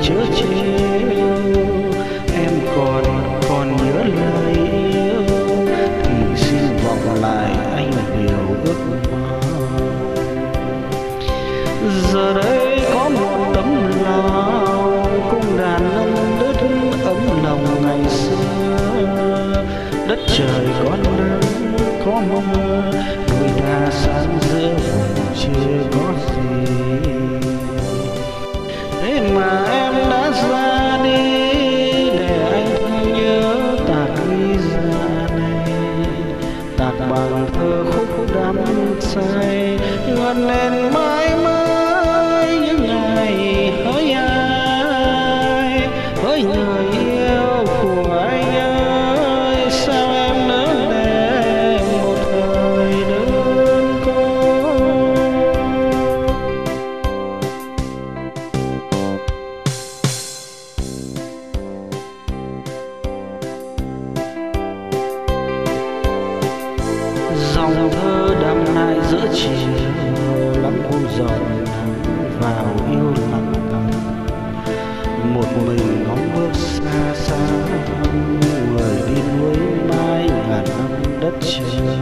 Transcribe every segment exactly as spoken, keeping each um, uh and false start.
chớ trêu. Em còn còn nhớ lời yêu thì xin vọng lại anh điều ước mơ. Giờ đây có một tấm lòng cung đàn nâng đất ấm lòng ngày xưa. Đất trời có nắng có mưa, đôi ta sáng giữa vùng chưa có gì. Thế mà em đã ra đi để anh nhớ tạc ly ra này, tạc bằng thơ khúc đắm say ngân lên mãi mãi những ngày hỡi ai, hỡi người yêu của anh ơi. Sao em nỡ để một thời đơn côi. Dòng thơ đắm lại giữa chiều lắm cô dòng nắng vào yêu lặng lặng. Một mình ngóng bước xa xa người đi núi mãi ngàn năm đất trời.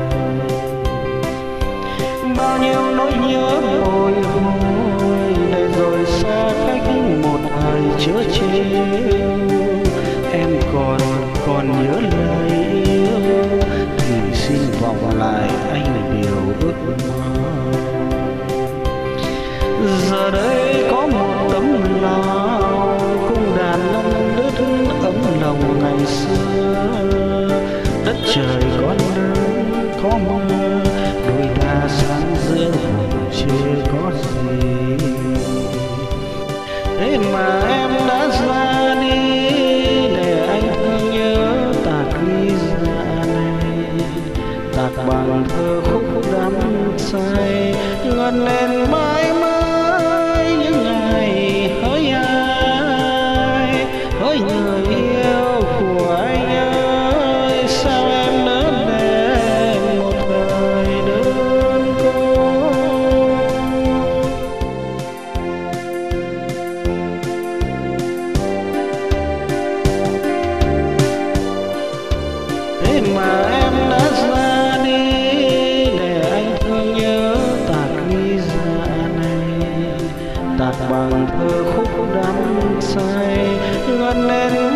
Bao nhiêu nỗi nhớ bồi hồi để rồi xa cách một thời chớ trêu. Em còn còn nhớ lời yêu thì xin vọng lại anh điều ước mơ. Giờ đây có một tấm lòng cung đàn nâng đất ấm lòng ngày xưa. Đất trời có nắng có mưa, đôi ta sáng giữa vùng chưa có gì. Thế mà em đã ra đi để anh nhớ tạc ly ra này, tạc bằng thơ khúc đắm say ngân lên mãi mãi những ngày hỡi ai, hỡi người yêu của anh ơi. Sao em nỡ để một thời đơn côi. Thế mà em đã ra đi để anh thương nhớ tạc ly ra này, tạc bằng thơ khúc đắm say ngân lên